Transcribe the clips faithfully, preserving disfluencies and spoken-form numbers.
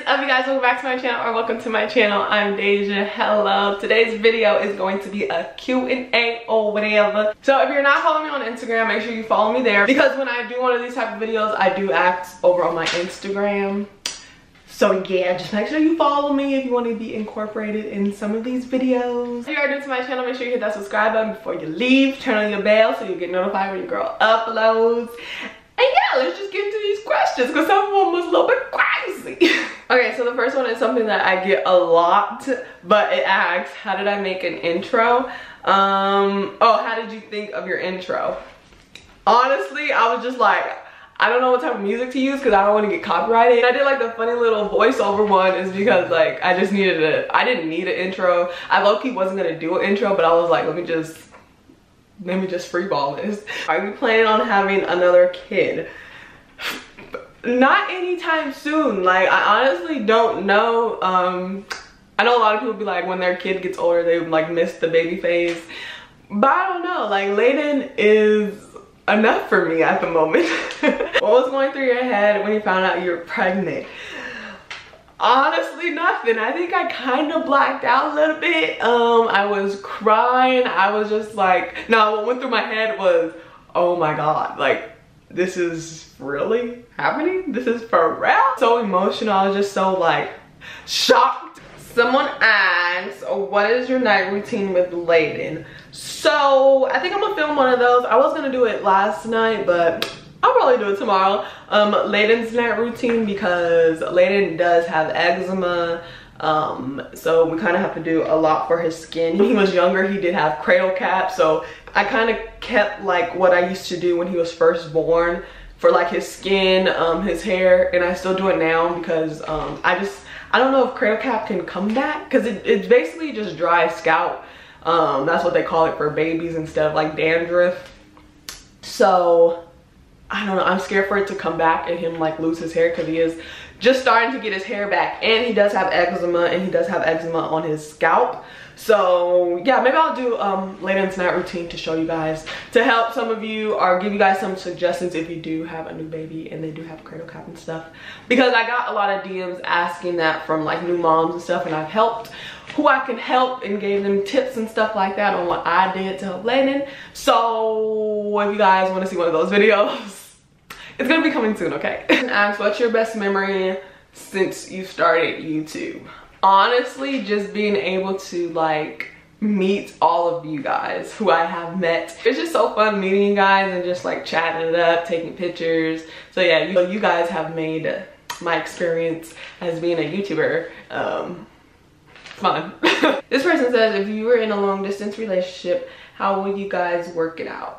up, you guys? Welcome back to my channel, or welcome to my channel. I'm Deja. Hello. Today's video is going to be a Q and A or whatever. So if you're not following me on Instagram, make sure you follow me there, because when I do one of these type of videos, I do act over on my Instagram. So yeah, just make sure you follow me if you want to be incorporated in some of these videos. If you are new to my channel, make sure you hit that subscribe button before you leave. Turn on your bell so you get notified when your girl uploads. And yeah, let's just get into these questions, because some of them was a little bit crazy. Okay, so the first one is something that I get a lot, but it asks, how did I make an intro? Um, oh, how did you think of your intro? Honestly, I was just like, I don't know what type of music to use because I don't want to get copyrighted. And I did like the funny little voiceover one is because like I just needed a, I didn't need an intro. I low-key wasn't gonna do an intro, but I was like, let me just, let me just freeball this. Are you planning on having another kid? Not anytime soon. Like, I honestly don't know. Um, I know a lot of people be like, when their kid gets older, they like miss the baby phase. But I don't know. Like, Layden is enough for me at the moment. What was going through your head when you found out you were pregnant? Honestly, nothing. I think I kind of blacked out a little bit. Um, I was crying. I was just like, no, what went through my head was, oh my God, like, this is really happening? This is for real? So emotional. I was just so like shocked. Someone asks, what is your night routine with Layden? So I think I'm gonna film one of those. I was gonna do it last night, but I'll probably do it tomorrow. Um, Layden's night routine, because Layden does have eczema. Um, so we kind of have to do a lot for his skin. When he was younger, he did have cradle cap. So I kind of kept like what I used to do when he was first born for like his skin, um, his hair, and I still do it now because um, I just, I don't know if cradle cap can come back, because it, it's basically just dry scalp. Um, that's what they call it for babies instead of like dandruff. So I don't know, I'm scared for it to come back and him like lose his hair, because he is just starting to get his hair back, and he does have eczema, and he does have eczema on his scalp. So yeah, maybe I'll do um Layden's night routine to show you guys, to help some of you or give you guys some suggestions if you do have a new baby and they do have cradle cap and stuff, because I got a lot of D Ms asking that from like new moms and stuff, and I've helped who I can help and gave them tips and stuff like that on what I did to help Layden. So if you guys want to see one of those videos, it's gonna be coming soon, okay? And ask, what's your best memory since you started YouTube? Honestly, just being able to like meet all of you guys who I have met. It's just so fun meeting you guys and just like chatting it up, taking pictures. So yeah, you, you guys have made my experience as being a YouTuber um, fun. This person says, if you were in a long distance relationship, how would you guys work it out?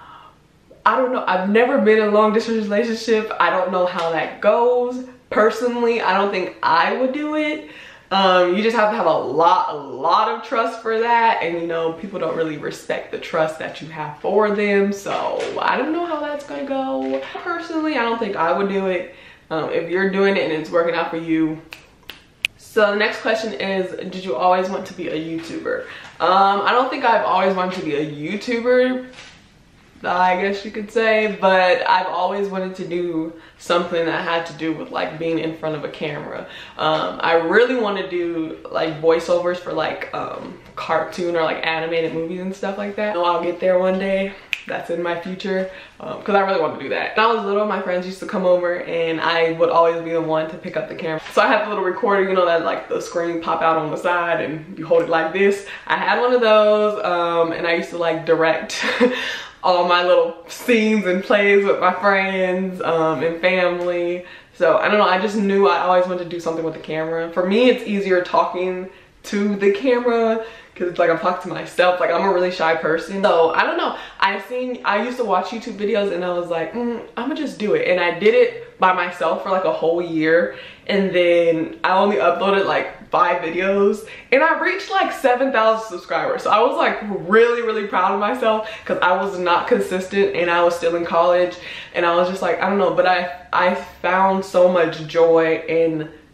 I don't know. I've never been in a long distance relationship. I don't know how that goes. Personally, I don't think I would do it. Um, you just have to have a lot, a lot of trust for that. And you know, people don't really respect the trust that you have for them. So I don't know how that's gonna go. Personally, I don't think I would do it. Um, if you're doing it and it's working out for you. So the next question is, did you always want to be a YouTuber? Um, I don't think I've always wanted to be a YouTuber, I guess you could say, but I've always wanted to do something that had to do with like being in front of a camera. Um, I really want to do like voiceovers for like um, cartoon or like animated movies and stuff like that. I know I'll get there one day. That's in my future, because um, I really want to do that. When I was little, my friends used to come over and I would always be the one to pick up the camera. So I have a little recorder, you know, that like the screen pop out on the side and you hold it like this. I had one of those, um, and I used to like direct all my little scenes and plays with my friends um, and family. So I don't know, I just knew I always wanted to do something with the camera. For me, it's easier talking to the camera, because it's like I'm talking to myself. Like, I'm a really shy person. So I don't know, I've seen, I used to watch YouTube videos and I was like, mm, I'm gonna just do it. And I did it by myself for like a whole year. And then I only uploaded like five videos and I reached like seven thousand subscribers. So I was like really, really proud of myself, because I was not consistent and I was still in college. And I was just like, I don't know, but I, I found so much joy in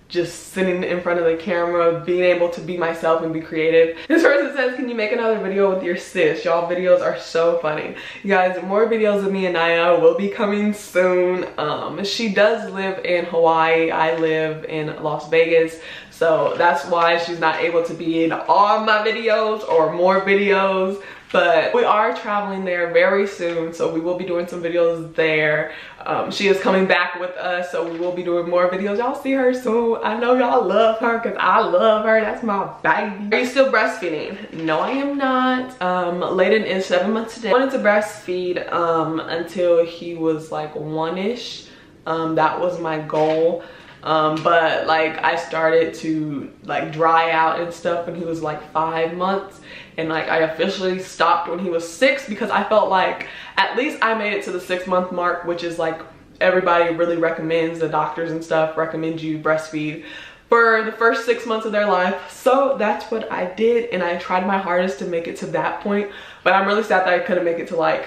just sitting in front of the camera, being able to be myself and be creative. This person says, can you make another video with your sis? Y'all videos are so funny. You guys, more videos of me and Naya will be coming soon. Um, she does live in Hawaii. I live in Las Vegas. So that's why she's not able to be in all my videos or more videos. But we are traveling there very soon, so we will be doing some videos there. Um, she is coming back with us, so we will be doing more videos. Y'all see her soon. I know y'all love her because I love her. That's my baby. Are you still breastfeeding? No, I am not. Um, Layden is seven months today. I wanted to breastfeed um, until he was like one-ish. Um, that was my goal. Um, but like I started to like dry out and stuff when he was like five months, and like I officially stopped when he was six because I felt like at least I made it to the six month mark, which is like everybody really recommends, the doctors and stuff recommend you breastfeed for the first six months of their life. So that's what I did, and I tried my hardest to make it to that point, but I'm really sad that I couldn't make it to like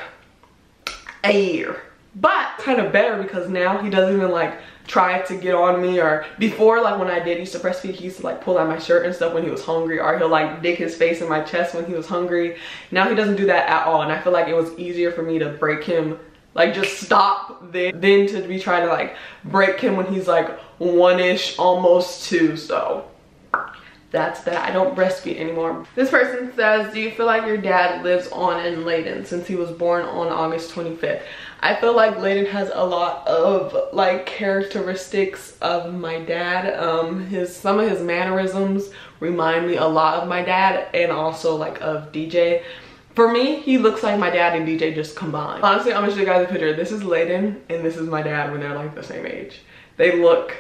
a year. But kind of better because now he doesn't even like try to get on me, or before, like when I did used to breastfeed, he used to like pull out my shirt and stuff when he was hungry, or he'll like dig his face in my chest when he was hungry. Now he doesn't do that at all, and I feel like it was easier for me to break him, like just stop then, than to be trying to like break him when he's like one-ish, almost two. So that's that. I don't breastfeed anymore. This person says, do you feel like your dad lives on in Layden since he was born on August twenty-fifth? I feel like Layden has a lot of like characteristics of my dad. Um, his some of his mannerisms remind me a lot of my dad, and also like of D J. For me, he looks like my dad and D J just combined. Honestly, I'm gonna show you guys a picture. This is Layden and this is my dad when they're like the same age. They look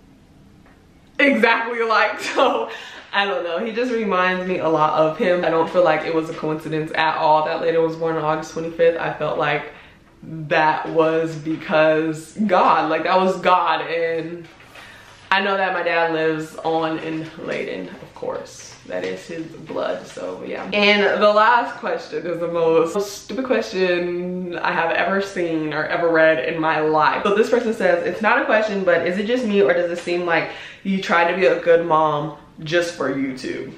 exactly alike. So I don't know, he just reminds me a lot of him. I don't feel like it was a coincidence at all that Layden was born on August twenty-fifth. I felt like that was because God, like that was God. And I know that my dad lives on in Layden, of course. That is his blood, so yeah. And the last question is the most stupid question I have ever seen or ever read in my life. So this person says, it's not a question, but is it just me, or does it seem like you try to be a good mom just for YouTube?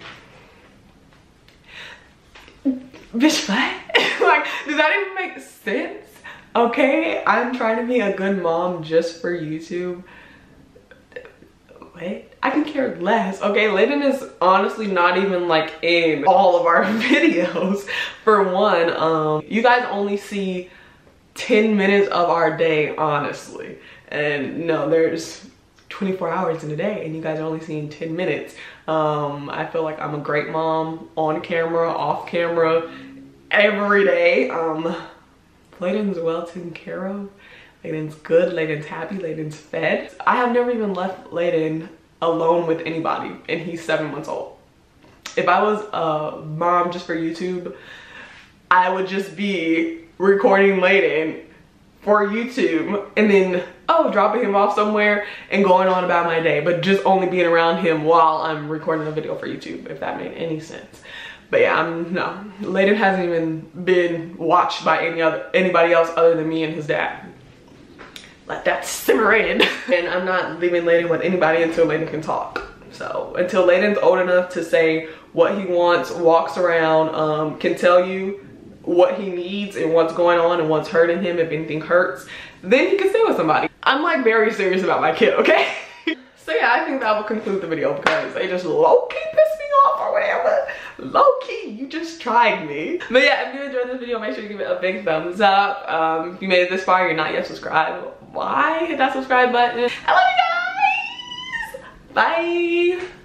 Bitch, what? Like, does that even make sense? Okay, I'm trying to be a good mom just for YouTube. What? I can care less. Okay, Layden is honestly not even like in all of our videos. For one, um, you guys only see ten minutes of our day, honestly. And no, there's twenty-four hours in a day and you guys are only seeing ten minutes. Um, I feel like I'm a great mom on camera, off camera, every day. Um, Layden's well taken care of. Layden's good, Layden's happy, Layden's fed. I have never even left Layden alone with anybody, and he's seven months old. If I was a mom just for YouTube, I would just be recording Layden for YouTube and then, oh, dropping him off somewhere and going on about my day, but just only being around him while I'm recording a video for YouTube, if that made any sense. But yeah, I'm, no, Layden hasn't even been watched by any other anybody else other than me and his dad. Let that simmer in. And I'm not leaving Layden with anybody until Layden can talk. So until Layden's old enough to say what he wants, walks around, um, can tell you what he needs and what's going on and what's hurting him, if anything hurts, then he can stay with somebody. I'm like very serious about my kid, okay? So yeah, I think that will conclude the video because they just low-key pissed me off or whatever. Low-key, you just tried me. But yeah, if you enjoyed this video, make sure you give it a big thumbs up. Um, if you made it this far, you're not yet subscribed, why hit that subscribe button? I love you guys! Bye!